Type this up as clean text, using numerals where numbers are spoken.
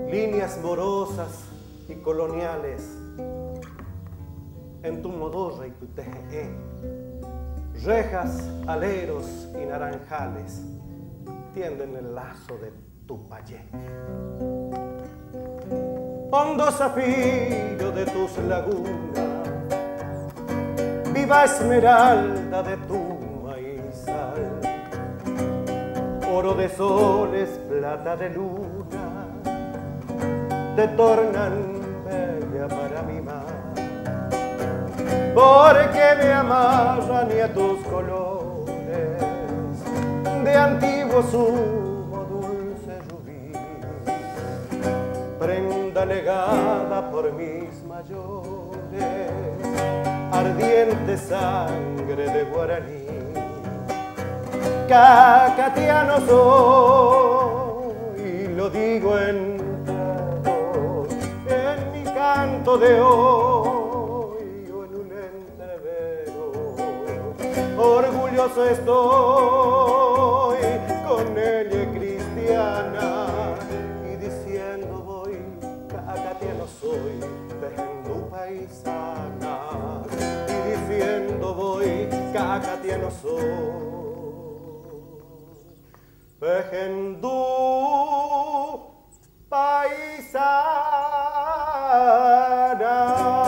líneas morosas y coloniales en tu modorra y tu teje, rejas, aleros y naranjales tienden el lazo de tu payé. Hondo zafiro de tus lagunas, viva esmeralda de tu maizal, oro de soles, plata de luna, te tornan bella para mi mar, porque me amarran y a tus colores de antiguo zumo dulce rubí, prenda legada por mis mayores, ardiente sangre de guaraní. Cacatiano soy, y lo digo entero, en mi canto de hoy o en un entrevero. Orgulloso estoy con ella cristiana y diciendo voy, cacatiano soy, vejendú paisana, y diciendo voy, cacatiano soy. Vejendú paisana.